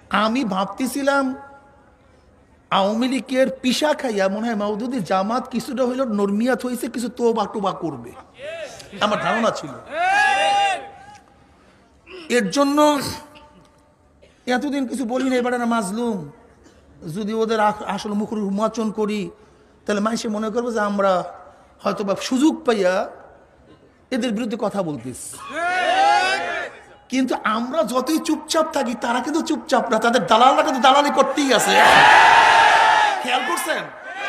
আমি ভাবতেছিলাম আওয়ামী লীগের পিসা খাইয়া মনে হয় মওদুদি জামাত কিছুটা হইল নরমিয়াত হয়েছে, কিছু তোবা টোবা করবে, আমার ধারণা ছিল। এর জন্য এতদিন কিছু বলি না, এবারে না মাজলুম, যদি ওদের আসল মুখ উন্মোচন করি তাহলে মানুষে মনে করবে যে আমরা হয়তো বা সুযোগ পাইয়া এদের বিরুদ্ধে কথা বলতেছি। কিন্তু আমরা যতই চুপচাপ থাকি তারা কিন্তু চুপচাপ না, তাদের দালালরা কিন্তু দালালি করতেই আছে। খেয়াল করছেন?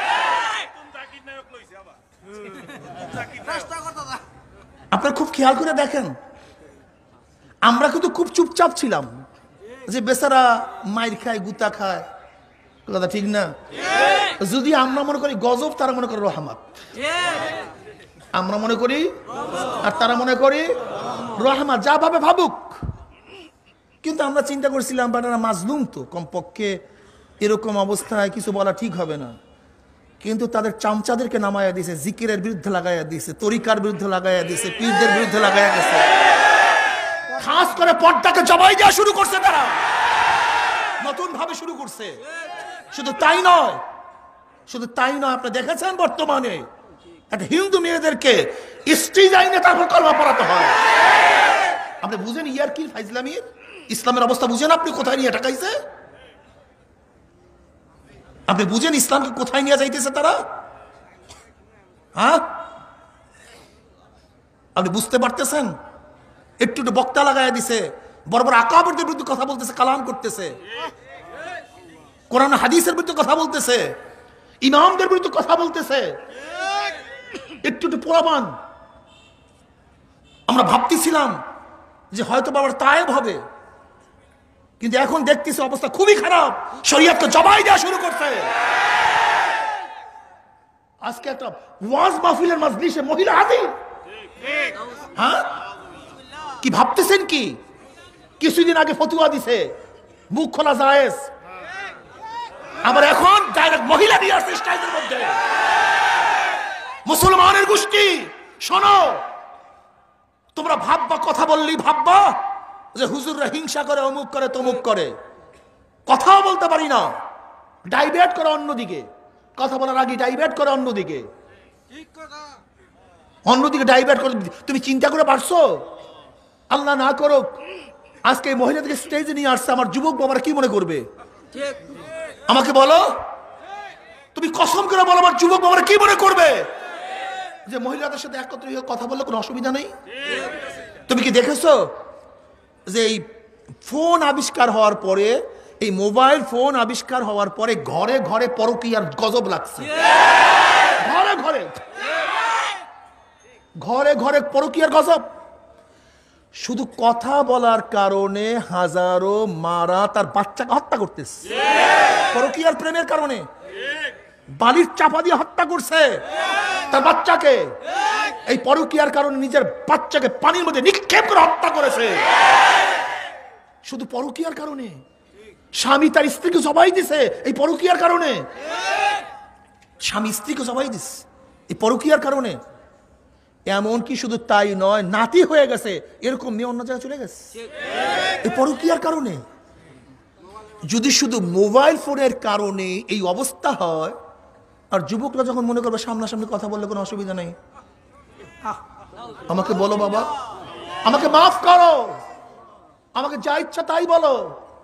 আপনারা খুব খেয়াল করে দেখেন, আমরা কিন্তু খুব চুপচাপ ছিলাম যে বেচারা মাইর খায় গুতা খায়, কথা ঠিক না? যদি আমরা মনে করি গজব, তারা মনে করে রহমত। আমরা মনে করি আর তারা মনে করি রহমত, যা ভাবে ভাবুক। কিন্তু আমরা চিন্তা করছিলাম বাটারা মাজলুম, তো কমপক্ষে এরকম অবস্থায় কিছু বলা ঠিক হবে না। কিন্তু তাদের চামচাদেরকে নামাইয়া দিয়েছে, জিকিরের বিরুদ্ধে লাগাইয়া দিয়েছে, তরিকার বিরুদ্ধে লাগাইয়া দিয়েছে, পীরদের বিরুদ্ধে লাগাইয়া গেছে। খাস করে পর্দাকে জবাই দেওয়া শুরু করছে, তারা নতুন ভাবে শুরু করছে। শুধু তাই নয়, আপনি দেখেছেন বর্তমানে একটা হিন্দু মেয়েদেরকে স্টেজ আইনে তারপর কলমা পড়াতে হয়। আপনি বুঝেন ইয়ারকির ফাইজলামির ইসলামের অবস্থা বুঝেন? আপনি কোথায় নিয়ে টাকাইছে? আপনি বুঝেন ইসলামকে কোথায় নিয়ে যাইতেছে তারা? হ্যাঁ, আপনি বুঝতে পারতেছেন? একটু একটু বক্তা লাগাইয়া দিছে, বড় বড় আকাবেরদের বিরুদ্ধে কথা বলতেছে, কালাম করতেছে, কোরআন হাদিসের বিরুদ্ধে কথা বলতেছে, ইমামদের বিরুদ্ধে কথা বলতেছে। একটু একটু পোলাপান। আমরা ভাবতেছিলাম যে হয়তো বাবার তায়েব হবে, কিন্তু এখন দেখতেছি অবস্থা খুবই খারাপ, শরীয়তকে জবাই দেওয়া শুরু করছে। আজকে একটা ওয়াজ মাহফিলের মাজলিসে মহিলা হাজির। হ্যাঁ, কি ভাবতেছেন? কি কিছুদিন আগে ফতুয়া দিছে মুখ খোলা জায়েজ, আবার এখন ডাইরেক্ট মহিলা নিয়ে আসছে স্টাইলের মধ্যে। মুসলমানের গোষ্ঠী শোনো, তোমরা ভাববা, কথা বললেই ভাববা যে হুজুররা হিংসা করে, অমুক করে, তমুক করে। কথাও বলতে পারি না, ডাইভার্ট করে অন্যদিকে, কথা বলার আগে ডাইভার্ট করে অন্যদিকে, ডাইভার্ট করে। তুমি চিন্তা করে পারছো? আল্লাহ না করুক আজকে এই মহিলাদেরকে স্টেজে নিয়ে আসছে, আমার যুবক বাবারা কি মনে করবে? আমাকে বলো, তুমি কসম করে বলো, আমার যুবক বাবারা কি মনে করবে যে মহিলাদের সাথে একত্র হয়ে কথা বললে কোনো অসুবিধা নেই? তুমি কি দেখেছো যে এই ফোন আবিষ্কার হওয়ার পরে, এই মোবাইল ফোন আবিষ্কার হওয়ার পরে ঘরে ঘরে পরকীয়ার গজব লাগছে। ঘরে ঘরে ঘরে ঘরে পরকীয়ার গজব। শুধু কথা বলার কারণে হাজারো মারা তার বাচ্চাকে হত্যা করতেছে, পরকীয়ার প্রেমের কারণে বালির চাপা দিয়ে হত্যা করছে তার বাচ্চাকে। এই পরকীয়ার কারণে নিজের বাচ্চাকে পানির মধ্যে নিক্ষেপ করে হত্যা করেছে, শুধু পরকীয়ার কারণে। স্বামী তার স্ত্রীকে জবাই দিছে এই পরকীয়ার কারণে, স্বামী স্ত্রীকে জবাই দিছে এই পরকীয়ার কারণে। এমনকি শুধু তাই নয়, নাতি হয়ে গেছে, এরকম মেয়ে অন্য জায়গায় চলে গেছে এই পরকীয়ার কারণে। যদি শুধু মোবাইল ফোনের কারণে এই অবস্থা হয়, আর যুবকরা যখন মনে করবে সামনাসামনি কথা বললে কোনো অসুবিধা নেই, আমাকে বলো বাবা, আমাকে মাফ করো, আমাকে যা ইচ্ছা তাই বলো,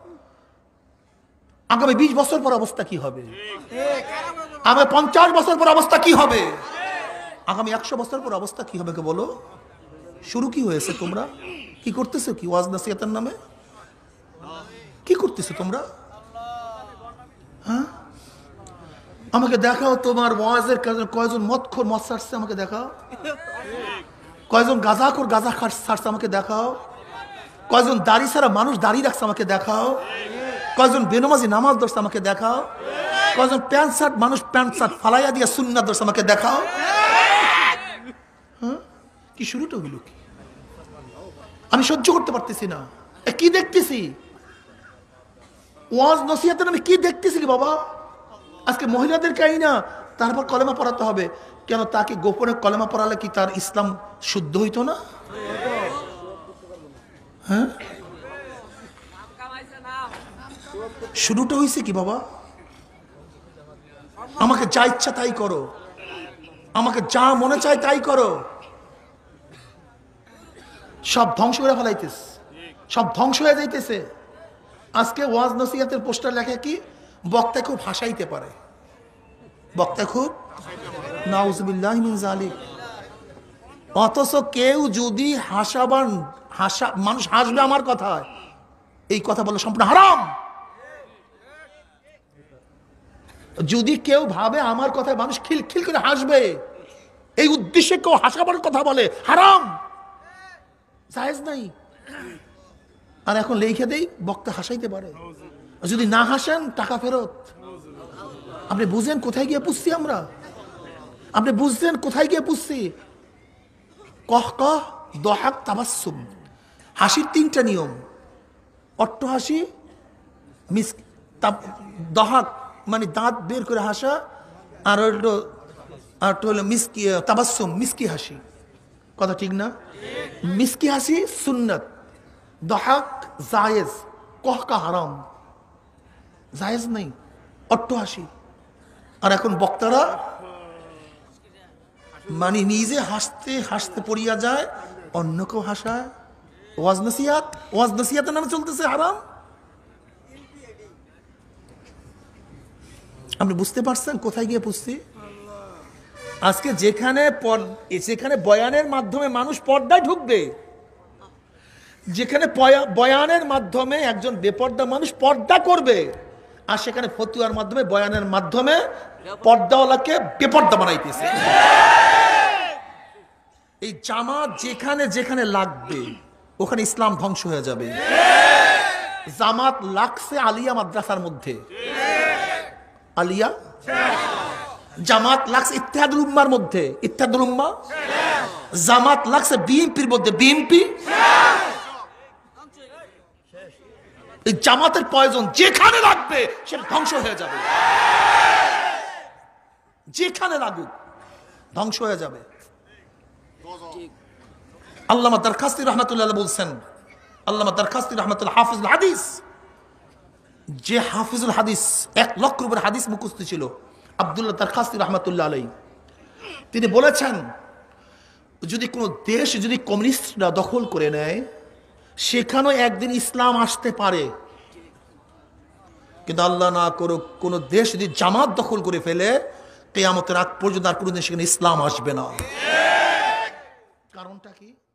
আগামী 20 বছর পর অবস্থা কি হবে? আগামী 50 বছর পর অবস্থা কি হবে? আগামী 100 বছর পর অবস্থা কি হবে? বলো। শুরু কি হয়েছে? তোমরা কি করতেছো? কি ওয়াজ নসিহতের নামে কি করতেছো তোমরা? হ্যাঁ, আমাকে দেখাও তোমার ওয়াজের কয়জন মদখোর মদ ছাড়ছে, আমাকে দেখাও। কয়জন গাঁজাখোর গাঁজা ছাড়ছে, আমাকে দেখাও। কয়জন দাড়ি ছাড়া মানুষ দাড়ি রাখছে, আমাকে দেখাও। কয়জন বেনামাজি নামাজ ধরছে, আমাকে দেখাও। কয়জন প্যান্ট শার্ট মানুষ প্যান্ট শার্ট ফালাইয়া দিয়ে সুন্নাত ধরছে, আমাকে দেখাও। হ্যাঁ, কি শুরুটা হইল? কি আমি সহ্য করতে পারতেছি না। কি দেখতেছি? ওয়াজ নসিহতের আমি কি দেখতেছি বাবা? আজকে মহিলাদেরকে আই না তারপর কলেমা পড়াতে হবে কেন? তাকে গোপনে কলেমা পড়ালে কি তার ইসলাম শুদ্ধ হইতো না? হ্যাঁ, শুরুটা হয়েছে কি বাবা? আমাকে যা ইচ্ছা তাই করো, আমাকে যা মনে চায় তাই করো। সব ধ্বংস করে ফেলাইতেছে, সব ধ্বংস হয়ে যাইতেছে। আজকে ওয়াজ নসিহতের পোস্টার লেখা কি? বক্তা খুব হাসাইতে পারে, বক্তা খুব, নাউজুবিল্লাহি মিন যালিক। অথচ কেউ যদি মানুষ হাসবে আমার কথায়, এই কথা বলা সম্পূর্ণ হারাম। যদি কেউ ভাবে আমার কথায় মানুষ খিলখিল করে হাসবে, এই উদ্দেশ্যে কেউ হাসাবার কথা বলে, হারাম, জায়েজ নাই। আর এখন লেখে দেই বক্তা হাসাইতে পারে, যদি না হাসেন টাকা ফেরত। আপনি বুঝেন কোথায় গিয়ে পুষছি আমরা? আপনি বুঝছেন কোথায় গিয়ে পুষছি? কহ কহ, দহাক, তাবাসসুম। হাসির তিনটা নিয়ম: অট্ট হাসি, দহাক মানে দাঁত বের করে হাসা, আর হলো মিসকি, তাবাসসুম মিসকি হাসি। কথা ঠিক না? মিসকি হাসি সুন্নাত, দহাক জায়েজ, কহকা হারাম, জায়েজ নেই অট্ট হাসি। আর এখন বক্তারা মানে নিজে হাসতে হাসতে পড়িয়া যায়, অন্যকেও হাসায়। ওয়াজ নসিহাত, ওয়াজ নসিহাতের নামে চলতেছে হারাম। আপনি বুঝতে পারছেন কোথায় গিয়ে পুষছি? আজকে যেখানে বয়ানের মাধ্যমে মানুষ পর্দায় ঢুকবে, যেখানে বয়ানের মাধ্যমে একজন বেপর্দা মানুষ পর্দা করবে, আর সেখানে ফতুয়ার মাধ্যমে, বয়ানের মাধ্যমে পর্দাওয়ালাকে বেপর্দা বানাইতেছে। এই জামাত যেখানে যেখানে লাগবে ওখানে ইসলাম ধ্বংস হয়ে যাবে। জামাত লাগছে আলিয়া মাদ্রাসার মধ্যে, আলিয়া। জামাত লাগছে ইত্তেহাদুল উম্মার মধ্যে, ইত্তেহাদুল উম্মাহ। জামাত লাগছে বিএনপির মধ্যে, বিএনপি। এই জামাতের প্রয়োজন যেখানে লাগবে সেটা ধ্বংস হয়ে যাবে, যেখানে লাগুক ধ্বংস হয়ে যাবে। আল্লামা দারখাস্তি রহমাতুল্লাহ বলছেন, আল্লামা দারখাস্তি রহমাতুল্লাহ হাফিজুল হাদিস, যে হাফিজুল হাদিস 1 লক্ষ উপর হাদিস মুখস্থ ছিল, আব্দুল্লাহ দারখাস্তি রহমাতুল্লাহ আলাইহি, তিনি বলেছেন যদি কোনো দেশ যদি কমিউনিস্টরা দখল করে নেয়, সেখানেও একদিন ইসলাম আসতে পারে। কিন্তু আল্লাহ না করুক কোনো দেশ যদি জামাত দখল করে ফেলে, কিয়ামতের আগ পর্যন্ত আর কোনোদিন সেখানে ইসলাম আসবে না। কারণটা কি?